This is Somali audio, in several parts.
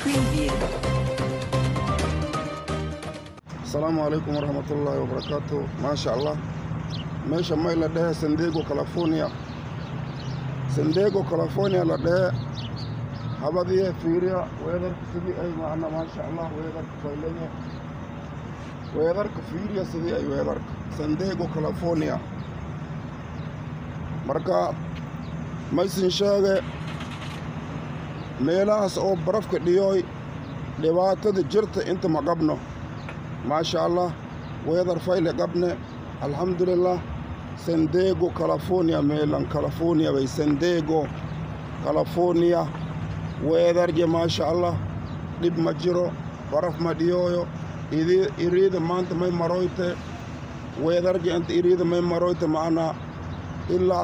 Preview. السلام عليكم ورحمة الله وبركاته. ما شاء الله ماشي ما لديها سنديغو كاليفورنيا. سنديغو كاليفورنيا لديها هبدي فيريا ويدر سدي أي معنا ما شاء الله ويدر كفيلية ويدر كفيريا سدي أي ويدر سنديغو كاليفورنيا مركا ما يسنشاغ meelahaas oo barafka dhiyooy dhibaatada jirta inta ma qabno maasha allah weedar fayle qabne alxamdulilah sendego california meelan california bay sendego california weedarje maasha allah dhib ma jiro baraf ma dhiyooyo iriida maanta may maroyte weedarje inta iriida may maroyte macnaa ilaa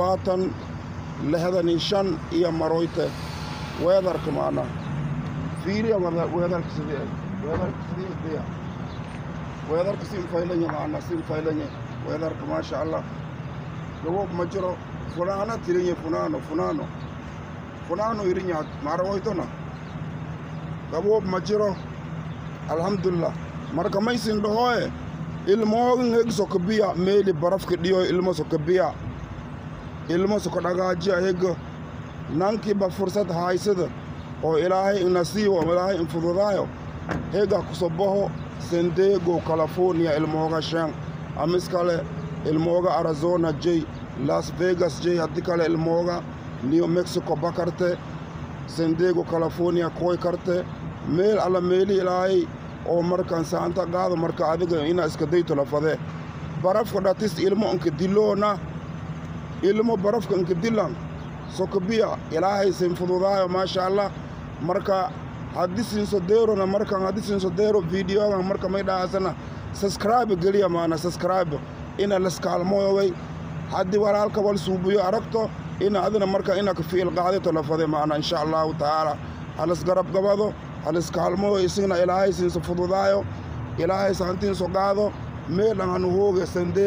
70-65 iyo maroyte weedarka macnaa fiiriya weedarka sidee diya weedarka si faylanya macnaa si faylanya weedarka maasha allah gaboob ma jiro funaana tirinya funaano irinya maarawoytona gaboob ma jiro alxamdulilah marka maysin dhahoye ilmoogin heg sokabiya meeli barafka dhiyo ilmo sokabiya ilmo sokadhagaajiya hega nankiiba fursad haysada oo ilaahay nasiibo ilaahay infududaayo hega kusobaho sendego california ilmooga shan amiskale ilmooga arizona jay las vegas jay haddii kale ilmooga new mexico bakarte sendego california koy karte meel alla meeli ilaahay oo markaan saanta qaado marka adiga ina iska dayto lafade barafka dhatis ilmo anka diloona ilmo barafka anka dilan sokabiya ilaahay sin fududaayo maasha allah marka haddii siinso deerona markaan haddii siinso deero videogan marka may dhaasana subscribe geliya maana subscribe ina laskaalmooyay haddii walaalka wal suubiyo aragto ina adina marka ina ka fiil qaadato lafade maana insha allahu tacaala halas garab gabado halas kaalmooyo isina ilaahay siinso fududaayo ilaahay saantiinso qaado meelan hanu hooge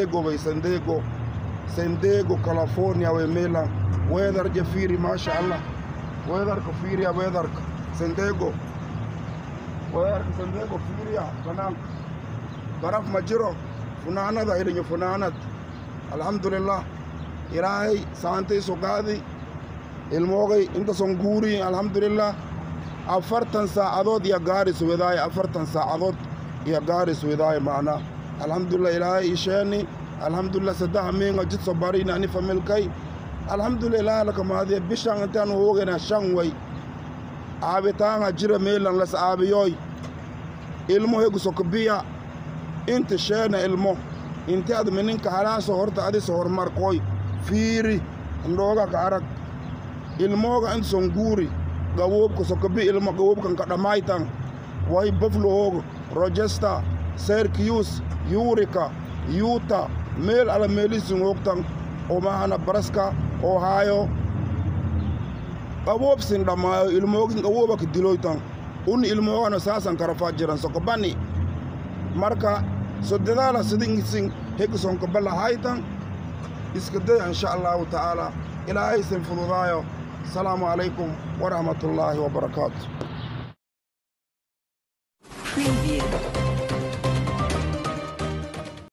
sendego california way meelan weedar jafiri maasha allah weedarka fiiriya weedarka sendego fiiriya banaanka baraf ma jiro funaanada irinyo funaanad alxamdulilah ilaahay saantayso qaadi ilmoogay intason guuri alxamdulilah 40 saacadood iyo gaaris wedaaye macnaa alxamdulilah ilaahay isheeni alxamdulilah saddex meenga jidso barina ani familkay alxamdulilah lakamaadee bishaan intaan hoogana 5 way caabitaanga jira meelan las aabiyoy ilmo hegu sokabiya inta sheena ilmo inta ad mininka halaaso horta adiso hormarkoy fiiri ndooga ka arag ilmooga inson guuri gawoobka sokabi ilmo gawoobkan ka dhammaytan way buffalo hoogo rochester syracuse eureka utah meel ala meelisin hoogtan omahana baraska ohio gaboob sin dhammaayo ilmoogin gawoobaka diloytan un ilmoogana saasan karafaa jiran sokobani marka sodadaala sidingisin hegson kabala haytan iska daya insha allahu tacaala ilaahay sin fududaayo asalaamu calaykum waraxmatullaahi wabarakaatu. Preview.